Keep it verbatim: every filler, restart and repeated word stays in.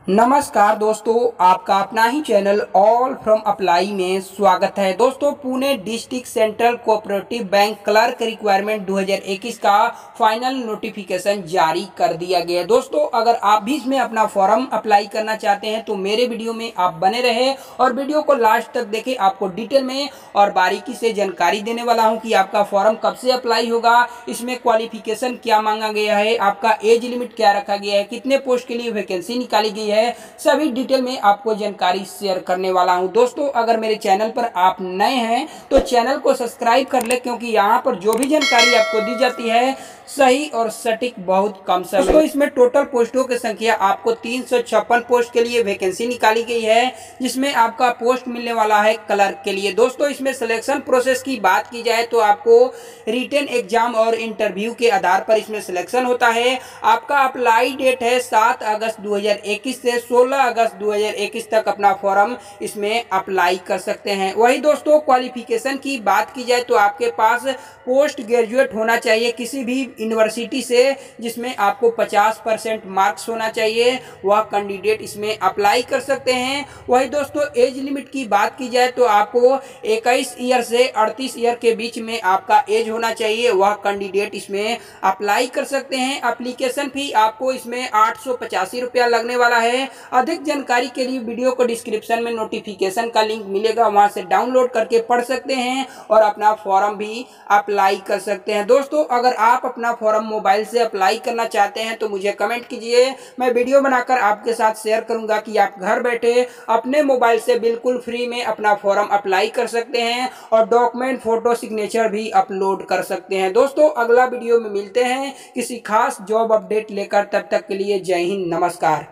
नमस्कार दोस्तों, आपका अपना ही चैनल ऑल फ्रॉम अप्लाई में स्वागत है। दोस्तों, Pune district central cooperative bank clerk requirement दो हज़ार इक्कीस का फाइनल नोटिफिकेशन जारी कर दिया गया है। दोस्तों, अगर आप भी इसमें अपना फॉर्म अप्लाई करना चाहते हैं तो मेरे वीडियो में आप बने रहे और वीडियो को लास्ट तक देखें। आपको डिटेल में और बारीकी से जानकारी देने वाला हूँ कि आपका फॉर्म कब से अप्लाई होगा, इसमें क्वालिफिकेशन क्या मांगा गया है, आपका एज लिमिट क्या रखा गया है, कितने पोस्ट के लिए वैकेंसी निकाली गई है, है सभी डिटेल में आपको जानकारी शेयर करने वाला हूं। दोस्तों, अगर मेरे चैनल पर आप नए हैं तो चैनल को सब्सक्राइब कर ले, क्योंकि यहां पर जो भी जानकारी आपको दी जाती है सही और सटीक बहुत कम समय। दोस्तों, इसमें टोटल पोस्टों की संख्या आपको तीन सौ छप्पन पोस्ट के लिए वैकेंसी निकाली गई है, जिसमें आपका पोस्ट मिलने वाला है क्लर्क के लिए। दोस्तों, इसमें सिलेक्शन प्रोसेस की बात की जाए तो आपको रिटन एग्जाम और इंटरव्यू के आधार पर इसमें सिलेक्शन होता है। आपका अप्लाई डेट है सात अगस्त दो हज़ार इक्कीस से सोलह अगस्त दो हज़ार इक्कीस तक अपना फॉर्म इसमें अप्लाई कर सकते हैं। वही दोस्तों, क्वालिफिकेशन की बात की जाए तो आपके पास पोस्ट ग्रेजुएट होना चाहिए किसी भी यूनिवर्सिटी से, जिसमें आपको पचास परसेंट मार्क्स होना चाहिए, वह कैंडिडेट इसमें अप्लाई कर सकते हैं। वही दोस्तों, एज लिमिट की बात की जाए तो आपको इक्कीस ईयर से अड़तीस ईयर के बीच में आपका एज होना चाहिए, वह कैंडिडेट इसमें अप्लाई कर सकते हैं। एप्लीकेशन फी आपको इसमें आठ सौ पचासी रुपया लगने वाला है। अधिक जानकारी के लिए वीडियो को डिस्क्रिप्शन में नोटिफिकेशन का लिंक मिलेगा, वहां से डाउनलोड करके पढ़ सकते हैं और अपना फॉर्म भी अप्लाई कर सकते हैं। दोस्तों, अगर आप अपना फॉर्म मोबाइल से अप्लाई करना चाहते हैं तो मुझे कमेंट कीजिए, मैं वीडियो बनाकर आपके साथ शेयर करूंगा कि आप घर बैठे अपने मोबाइल से बिल्कुल फ्री में अपना फॉर्म अप्लाई कर सकते हैं और डॉक्यूमेंट, फोटो, सिग्नेचर भी अपलोड कर सकते हैं। दोस्तों, अगला वीडियो में मिलते हैं किसी खास जॉब अपडेट लेकर। तब तक के लिए जय हिंद, नमस्कार।